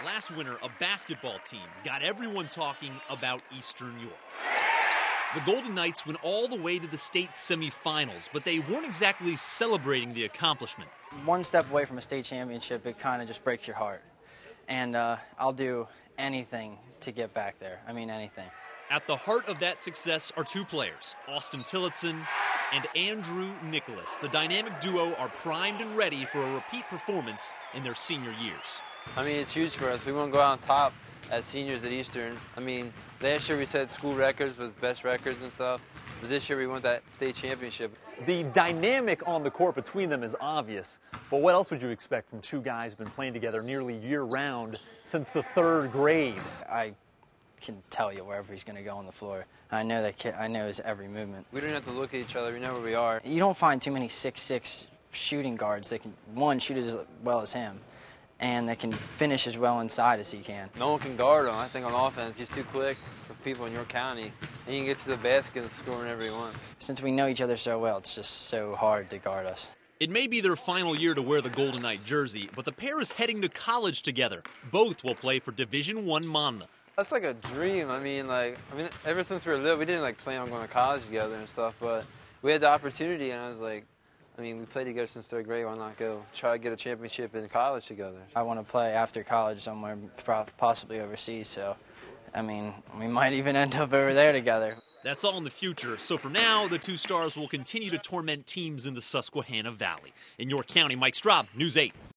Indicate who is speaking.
Speaker 1: Last winter, a basketball team got everyone talking about Eastern York. The Golden Knights went all the way to the state semifinals, but they weren't exactly celebrating the accomplishment.
Speaker 2: One step away from a state championship, it kind of just breaks your heart. And I'll do anything to get back there. I mean, anything.
Speaker 1: At the heart of that success are two players, Austin Tillotson and Andrew Nicholas. The dynamic duo are primed and ready for a repeat performance in their senior years.
Speaker 3: I mean, it's huge for us. We want to go out on top as seniors at Eastern. I mean, last year we set school records with best records and stuff. But this year we want that state championship.
Speaker 4: The dynamic on the court between them is obvious. But what else would you expect from two guys who've been playing together nearly year-round since the third grade?
Speaker 2: I can tell you wherever he's going to go on the floor. I know that kid, I know his every movement.
Speaker 3: We don't have to look at each other. We know where we are.
Speaker 2: You don't find too many 6'6" shooting guards that can, one, shoot as well as him, and that can finish as well inside as he can.
Speaker 3: No one can guard him. I think on offense, he's too quick for people in your county. And he can get to the basket and score whenever he wants.
Speaker 2: Since we know each other so well, it's just so hard to guard us.
Speaker 1: It may be their final year to wear the Golden Knight jersey, but the pair is heading to college together. Both will play for Division I Monmouth.
Speaker 3: That's like a dream. I mean, ever since we were little, we didn't plan on going to college together and stuff, but we had the opportunity, and I was like, we played together since third grade. Why not go try to get a championship in college together?
Speaker 2: I want to play after college somewhere, possibly overseas, so, we might even end up over there together.
Speaker 1: That's all in the future. So for now, the two stars will continue to torment teams in the Susquehanna Valley. In York County, Mike Straub, News 8.